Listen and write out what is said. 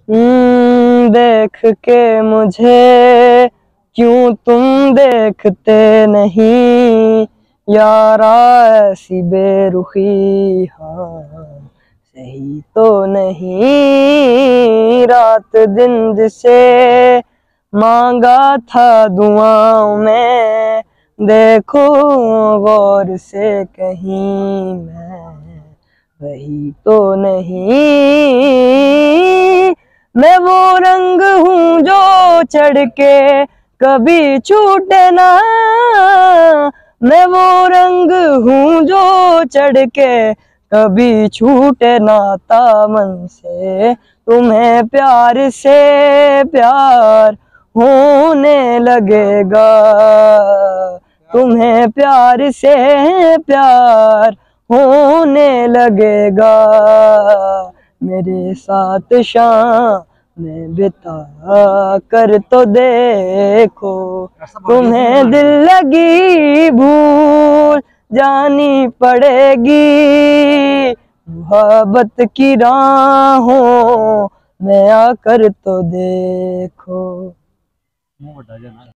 देख के मुझे क्यों तुम देखते नहीं यारा, ऐसी बेरुखी हाँ सही तो नहीं। रात दिन जिसे मांगा था दुआओं में, देखो गौर से कहीं मैं वही तो नहीं। मैं वो रंग हूँ जो चढ़ के कभी छूटे ना, मैं वो रंग हूँ जो चढ़ के कभी छूटे ना। दामन से तुम्हें प्यार से प्यार होने लगेगा, तुम्हें प्यार से प्यार होने लगेगा। मेरे साथ शाम में बिता कर तो देखो, तुम्हें दिल लगी भूल जानी पड़ेगी। मोहब्बत की राहों में आकर तो देखो।